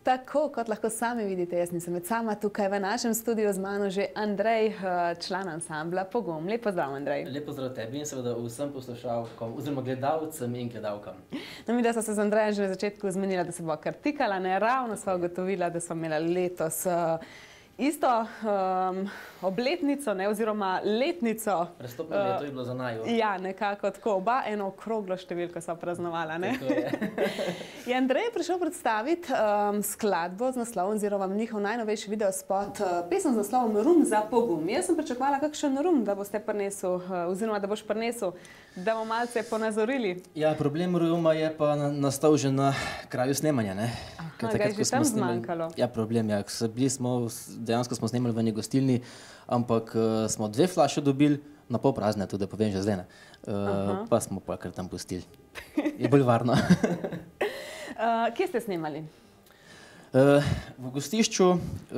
Tako, kot lahko sami vidite, jaz nisem med sama tukaj v našem studiu z mano že Andrej, član ansambla Pogum. Lep pozdrav, Andrej. Lep pozdrav tebi in seveda vsem poslušalkom oziroma gledalcem in gledalkam. No, mi da sva se z Andrejem že na začetku zmenila, da se bo kar tikala, ne, ravno sva ugotovila, da sva imela letos isto obletnico, ne, oziroma letnico. Prestopno leto je bilo za naju. Ja, nekako tako, oba eno okroglo številko sva praznovala, ne. Tako je. Je Andrej prišel predstaviti skladbo z naslovom oziroma njihov najnovejši videospot, pesem z naslovom Rum za pogum. Jaz sem pričakovala kakšen rum, da boste prinesel, oziroma da boš prinesel, da bomo malce ponazorili. Ja, problem ruma je pa nastal že na kraju snemanja, ne. Ga je že tam zmanjkalo. Ja, problem je, dejansko smo snemali v eni gostilni, ampak smo 2 flaše dobili, na pol prazne, tudi da povem že zdaj, ne. Pa smo pa kar tam pustili. Je bolj varno. Kje ste snemali? V gostišču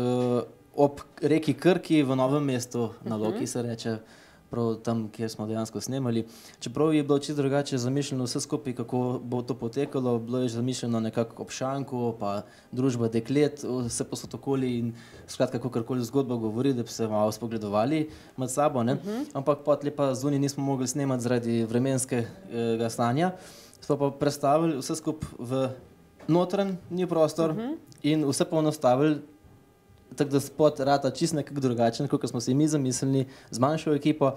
ob reki Krki v Novem mestu, na Loki se reče, prav tam, kjer smo dejansko snemali. Čeprav je bilo čisto drugače zamišljeno vse skupaj, kako bo to potekalo, bilo je zamišljeno nekako ob šanku, pa družba deklet, vse posod okoli in skratka, kakorkoli zgodba govori, da bi se malo spogledovali med sabo, ne. Ampak potlej pa zunaj nismo mogli snemati zaradi vremenskega stanja. Smo pa prestavili vse skupaj v notranji prostor in vse poenostavili, tako da spot rata čisto nekako drugačen, kot smo si mi zamislili z manjšo ekipo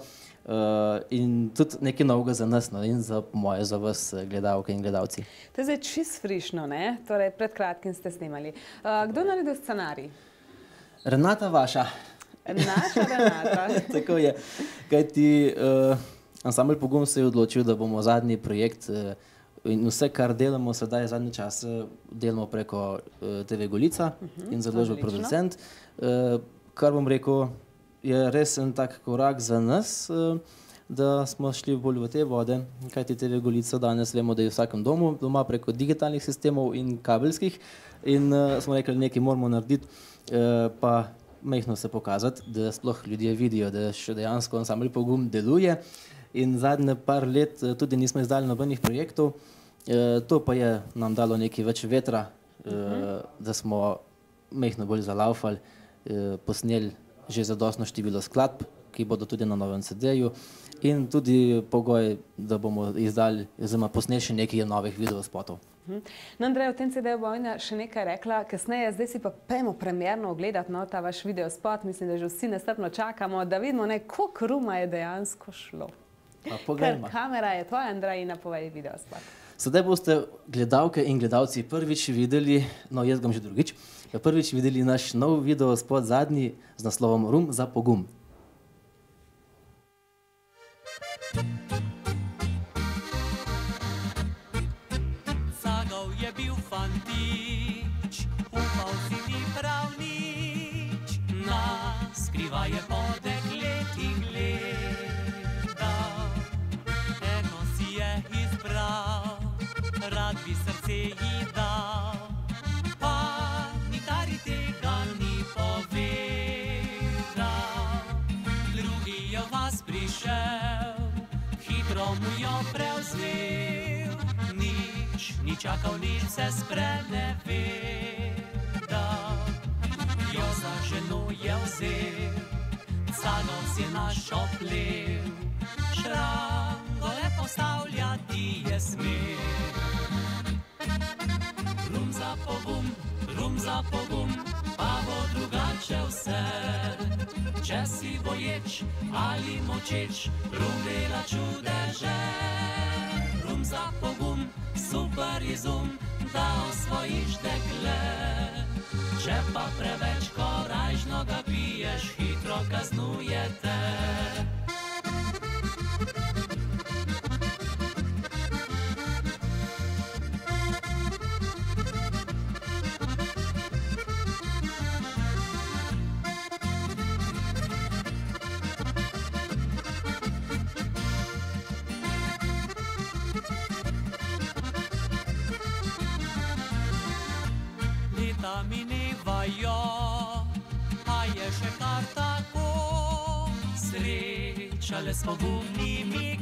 in tudi nekaj novega za nas, no, in za moje, za vas gledalke in gledalci. To je zdaj čisto frišno, ne? Torej, pred kratkim ste snemali. Kdo naredil scenarij? Renata vaša. Naša Renata. Tako je. Kajti ansambel Pogum se je odločil, da bomo zadnji projekt in vse, kar delamo sedaj zadnji čas, delamo preko TV Golica in založbe producent. Kar bom rekel, je res en tak korak za nas, da smo šli bolj v te vode, kajti TV Golica danes vemo, da je v vsakem domu, doma preko digitalnih sistemov in kabelskih in smo rekli, nekaj moramo narediti, pa majhno se pokazati, da sploh ljudje vidijo, da še dejansko ansambel Pogum deluje. In zadnje par let tudi nismo izdali nobenih projektov. To pa je nam dalo nekaj več vetra, da smo majhno bolj zalaufali, posneli že zadostno število skladb, ki bodo tudi na novem CD-ju in tudi pogoj, da bomo izdali oziroma posneli še nekaj novih videospotov. No, Andrej, v tem CD-ju bo Vojna še nekaj rekla kasneje, zdaj si pa pojmo premierno ogledati, no, ta vaš videospot, mislim, da že vsi nestrpno čakamo, da vidimo, ne, koliko ruma je dejansko šlo. Ker kamera je tvoja, Andrej, in napovedi videospot. Sedaj boste gledalke in gledalci prvič videli, no jaz ga že drugič, prvič videli naš nov videospot, zadnji, z naslovom Rum za pogum. Zagov je bil fantič, upal si ni prav nič, naskrivaj je po dekletih gledal. Eno si je izbral, rad bi srce ji dal, pa nikdar tega ni povedal. Drugi je vas prišel, hitro mu jo prevzel, ni čakal, nič se sprenevedal. Jo za ženo je vzel, Zagov si naš oplel, šrangole postavljati je smel. Rum za pogum, pa bo drugače vse. Če si boječ ali močeč, rum dela čudeže. Rum za pogum, super izum, da osvojiš dekle. Če pa preveč korajžno ga piješ, hitro kaznuje te. Leta minevajo, a je še kar tako, srečale smo pogumnimi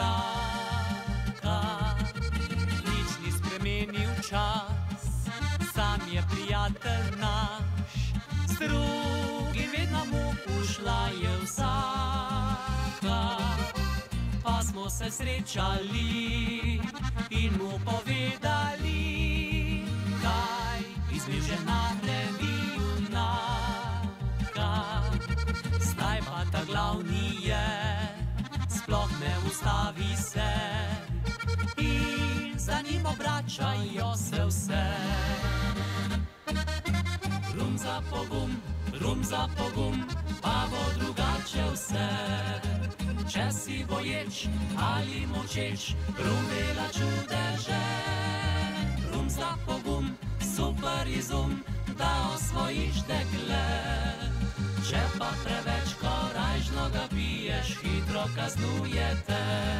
koraka. Nič ni spremenil čas, sam je prijatelj naš, s drugim vedno mu ušla je vsaka. Pa smo se srečali in mu povedali, kaj izmeže naredi junaka. Zdaj pa ta glavni je, sploh ne ustavi se in za njim obračajo se vse. Rum za pogum, pa bo drugače vse. Če si boječ ali močeč, rum dela čudeže. Rum za pogum, super izum, da osvojiš dekle. Če pa preveč korajžno ga piješ, hitro kaznuje te.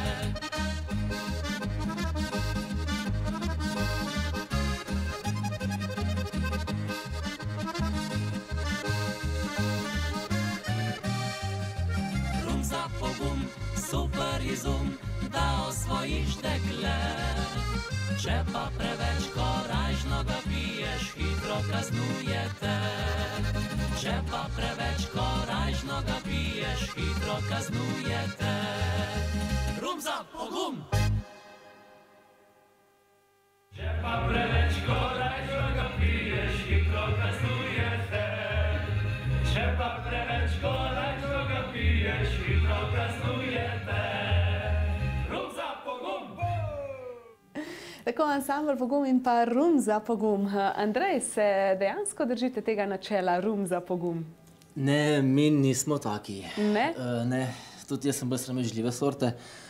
Super izum, da osvojiš dekle. Če pa preveč korajžno ga piješ, hitro kaznuje te. Če pa preveč korajžno ga piješ, hitro kaznuje te. Rum za pogum! Če pa preveč korajžno ga piješ, hitro kaznuje te. Če pa preveč korajžno ga piješ, hitro kaznuje te. Rum za pogum! Tako ansambl Pogum in pa Rum za pogum. Andrej, se dejansko držite tega načela Rum za pogum? Ne, mi nismo taki. Ne? Ne, tudi jaz sem bolj sramežljive sorte.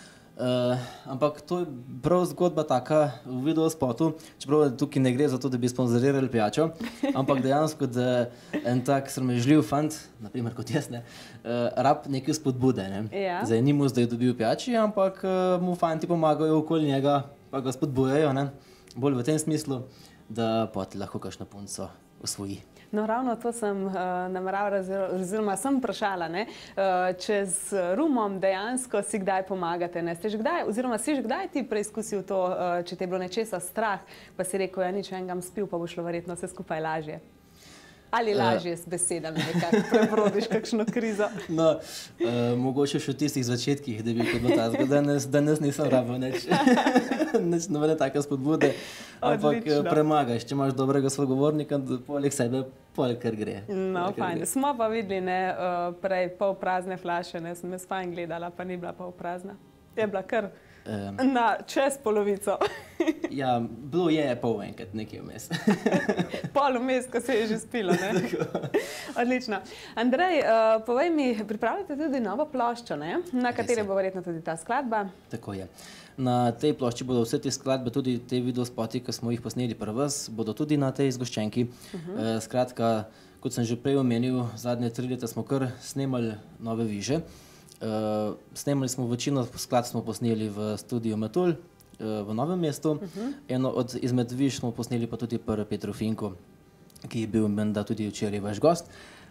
Ampak to je prav zgodba taka v videospotu, čeprav tukaj ne gre za to, da bi sponzorirali pijačo, ampak dejansko, da en tak sramežljiv fant, naprimer kot jaz, rab neke spodbude. Ja. Zdaj ni mu zdaj dobil pijači, ampak mu fanti pomagajo okoli njega, pa ga spodbujajo, bolj v tem smislu, da poti lahko kakšno punco osvoji. No, ravno to sem nameravala, oziroma sem vprašala, če z rumom dejansko si kdaj pomagate. Ste že kdaj, oziroma si že kdaj ti preizkusil to, če te je bilo nečesa strah, pa si rekel, ja nič, en ga spil, pa bo šlo verjetno vse skupaj lažje. Ali lažje s besedami nekako prebrodiš kakšno krizo? No, mogoče še v tistih začetkih, da bi bilo tako. Danes nisem rabil nič nobene take spodbude, ampak premagaš. Če imaš dobrega sogovornika, poleg sebe, poleg kar gre. No, fajn. Smo pa videli prej polprazne flaše, sem jaz fajn gledala, pa ni bila polprazna. Je bila kar čez polovico. Ja, bilo je pol enkrat nekaj vmes. Pol vmes, ko se je že spilo, ne? Odlično. Andrej, povej mi, pripravljate tudi novo ploščo, na kateri bo verjetno tudi ta skladba? Tako je. Na tej plošči bodo vse te skladbe, tudi te videospoti, ki smo jih posneli pri vas, bodo tudi na tej zgoščenki. Skratka, kot sem že prej omenil, zadnje 3 leta smo kar snemali nove viže. Snemali smo večino skladb smo posneli v studiu Metul v Novem mestu. Eno od izmed viž smo posneli pa tudi pri Petru Finku, ki je bil menda tudi včeraj vaš gost.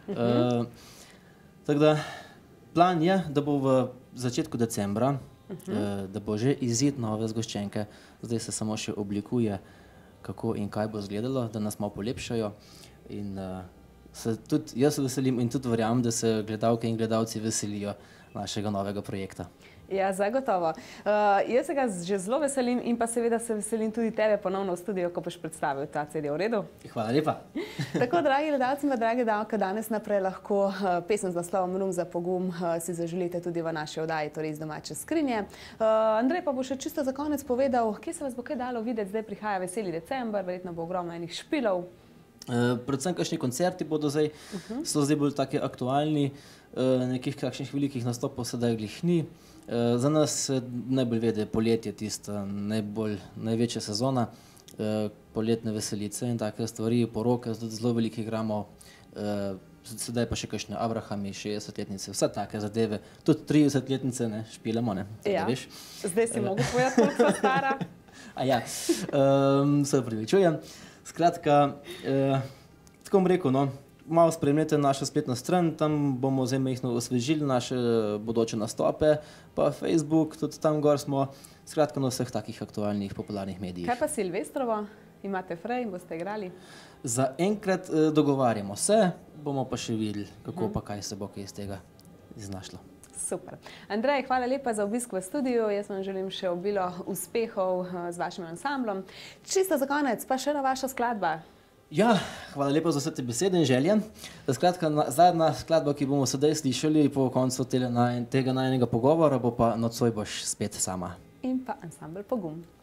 Tako da, plan je, da bo v začetku decembra, da bo že izid nove zgoščenke. Zdaj se samo še oblikuje, kako in kaj bo izgledalo, da nas malo polepšajo. In tudi jaz se veselim in tudi verjamem, da se gledalke in gledalci veselijo našega novega projekta. Ja, zagotovo. Jaz se ga že zelo veselim in pa seveda se veselim tudi tebe ponovno v studiu, ko boš predstavil ta CD. V redu? Hvala lepa. Tako, dragi gledalci in drage davke, danes naprej lahko pesem z naslovom Rum za pogum si zaželite tudi v naši oddaji, torej iz domače skrinje. Andrej pa bo še čisto za konec povedal, kje se vas bo kaj dalo videti, zdaj prihaja veseli december, verjetno bo ogromno enih špilov. Predvsem kakšni koncerti bodo zdaj, so zdaj bolj taki aktualni, nekih kakšnih velikih nastopov sedaj glih ni. Za nas se najbolj vede poletje, tista največja sezona, poletne veselice in take stvari, poroke, zelo veliki igramo, sedaj pa še kakšne Abrahami, 60-letnice, vse take zadeve, tudi 30-letnice špilamo, Ja, zdaj si mogo povedati, koliko so stara? Ja, se opravičujem. Skratka, tako bom rekel, malo spremljajte našo spletno stran, tam bomo zdaj majhno osvežili naše bodoče nastope, pa Facebook, tudi tam gor smo, skratka na vseh takih aktualnih, popularnih medijih. Kaj pa Silvestrovo? Imate frej, boste igrali? Za enkrat dogovarjamo se, bomo pa še videli, kako pa kaj se bo kaj iz tega iznašlo. Super. Andrej, hvala lepa za obisk v studiu. Jaz vam želim še obilo uspehov z vašim ansamblom. Čisto za konec, pa še ena vaša skladba. Ja, hvala lepa za vse te besede in želje. Skratka, zadnja skladba, ki bomo sedaj slišali po koncu tega najnega pogovora, bo pa Nocoj boš spet sama. In pa ansambl Pogum.